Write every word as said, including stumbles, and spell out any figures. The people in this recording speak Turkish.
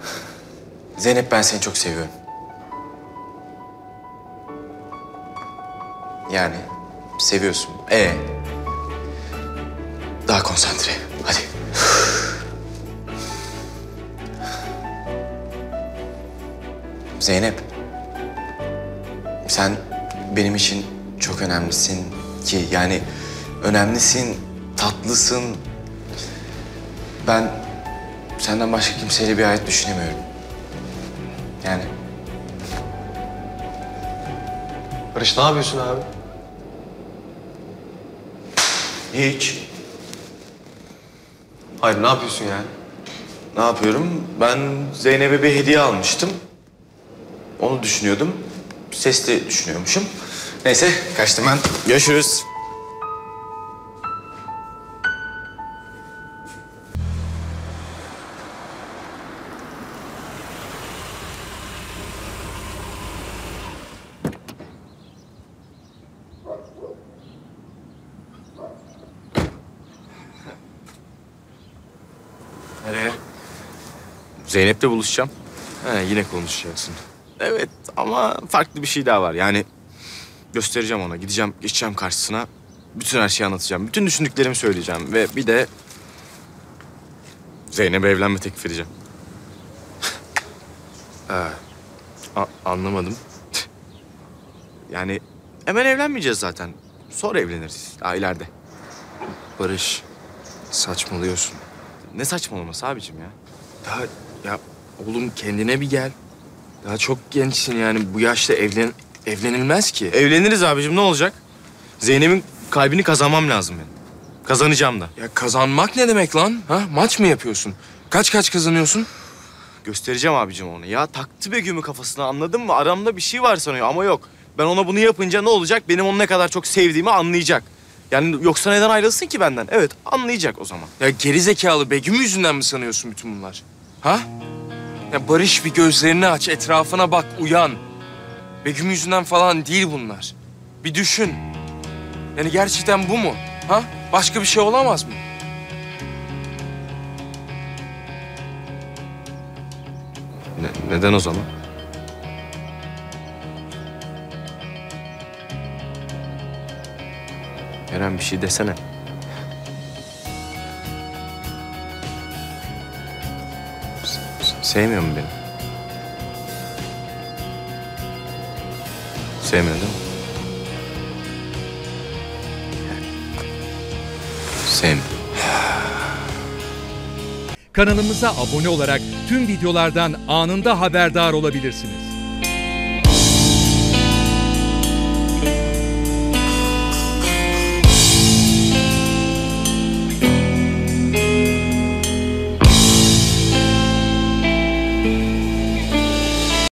Zeynep, ben seni çok seviyorum. Yani seviyorsun. Ee, daha konsantre. Hadi. Zeynep, sen benim için çok önemlisin ki yani önemlisin, tatlısın. Ben senden başka kimseyle bir hayat düşünemiyorum. Yani. Barış, ne yapıyorsun abi? Hiç. Hayır, ne yapıyorsun yani? Ne yapıyorum? Ben Zeynep'e bir hediye almıştım. Onu düşünüyordum. Sesli düşünüyormuşum. Neyse, kaçtım ben. Görüşürüz. Nereye? Zeynep'le buluşacağım. He, yine konuşacaksın. Evet ama farklı bir şey daha var. Yani göstereceğim ona. Gideceğim, geçeceğim karşısına. Bütün her şeyi anlatacağım. Bütün düşündüklerimi söyleyeceğim. Ve bir de Zeynep'e evlenme teklif edeceğim. Ha, a- anlamadım. Yani hemen evlenmeyeceğiz zaten. Sonra evleniriz daha ileride. Barış, saçmalıyorsun. Ne saçmalaması abicim ya. Daha ya oğlum kendine bir gel. Daha çok gençsin yani bu yaşta evlen evlenilmez ki. Evleniriz abicim, ne olacak? Zeynep'in kalbini kazanmam lazım benim. Kazanacağım da. Ya kazanmak ne demek lan? Ha? Maç mı yapıyorsun? Kaç kaç kazanıyorsun? Göstereceğim abicim onu. Ya taktı Begüm'ü kafasına, anladın mı? Aramda bir şey var sanıyor ama yok. Ben ona bunu yapınca ne olacak? Benim onu ne kadar çok sevdiğimi anlayacak. Yani yoksa neden ayrılsın ki benden? Evet, anlayacak o zaman. Ya gerizekalı Begüm yüzünden mi sanıyorsun bütün bunlar? Ha? Ya Barış, bir gözlerini aç, etrafına bak, uyan. Begüm yüzünden falan değil bunlar. Bir düşün. Yani gerçekten bu mu? Ha? Başka bir şey olamaz mı? Ne- neden o zaman? Eren, bir şey desene. S- s- sevmiyor mu beni? Sevmiyor değil mi? Sevmiyor. Kanalımıza abone olarak tüm videolardan anında haberdar olabilirsiniz.